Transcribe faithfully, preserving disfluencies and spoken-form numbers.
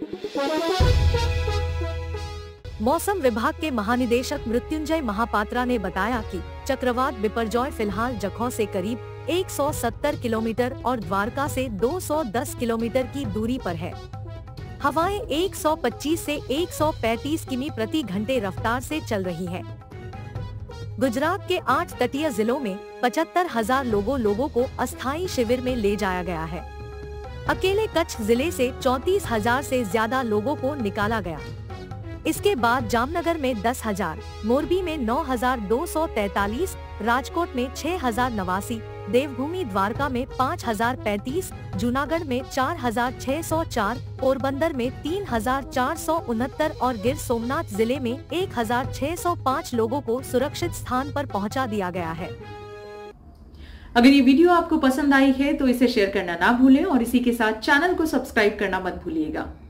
मौसम विभाग के महानिदेशक मृत्युंजय महापात्रा ने बताया कि चक्रवात बिपरजॉय फिलहाल जखौ से करीब एक सौ सत्तर किलोमीटर और द्वारका से दो सौ दस किलोमीटर की दूरी पर है। हवाएं एक सौ पच्चीस से एक सौ पैंतीस किमी प्रति घंटे रफ्तार से चल रही है। गुजरात के आठ तटीय जिलों में पचहत्तर हजार लोगों लोगों को अस्थायी शिविर में ले जाया गया है। अकेले कच्छ जिले से चौंतीस हजार से ज्यादा लोगों को निकाला गया। इसके बाद जामनगर में दस हजार, मोरबी में नौ हजार दो सौ तैतालीस, राजकोट में छह हजार नवासी, देवभूमि द्वारका में पाँच हजार पैंतीस, जूनागढ़ में चार हजार छह सौ चार, पोरबंदर में तीन हजार चार सौ उनहत्तर और गिर सोमनाथ जिले में एक हजार छह सौ पाँच लोगों को सुरक्षित स्थान पर पहुंचा दिया गया है। अगर ये वीडियो आपको पसंद आई है तो इसे शेयर करना ना भूलें और इसी के साथ चैनल को सब्सक्राइब करना मत भूलिएगा।